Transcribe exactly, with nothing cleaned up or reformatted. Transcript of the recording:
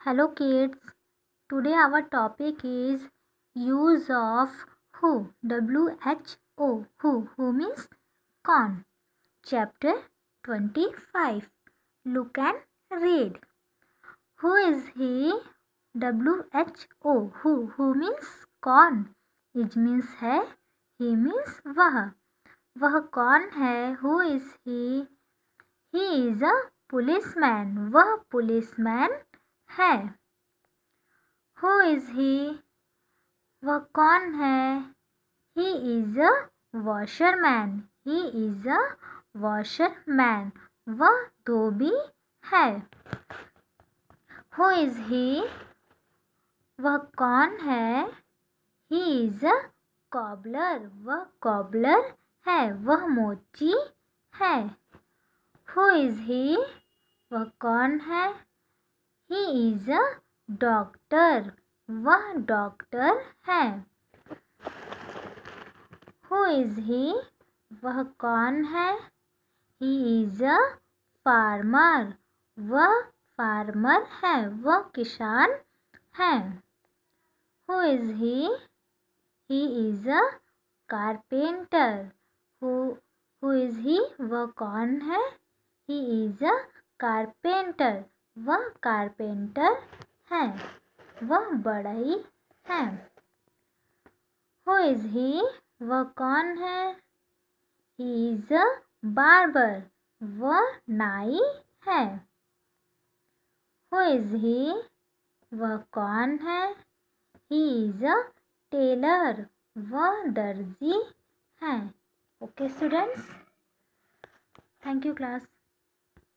Hello kids, today our topic is use of who, W H O, who, who means corn. Chapter twenty-five, look and read. Who is he? W H O, who, who means कौन. Is means है, he means वह. वह कौन है? Who is he? He is a policeman. वह policeman है. Who is he? वह कौन है? He is a washerman. He is a washerman. वह धोबी है. Who is he? वह कौन है? He is a cobbler. वह cobbler है. वह मोची है. Who is he? वह कौन है? He is a doctor. वह डॉक्टर है. Who is he? वह कौन है? He is a farmer. वह फार्मर है. वह किसान है. Who is he? He is a carpenter. Who Who is he? वह कौन है? He is a carpenter. वह कारपेंटर है. वह बढ़ई है. Who is he? वह कौन है? He is a barber. वह नाई है. Who is he? वह कौन है? He is a tailor. वह दर्जी है. Okay students, thank you class.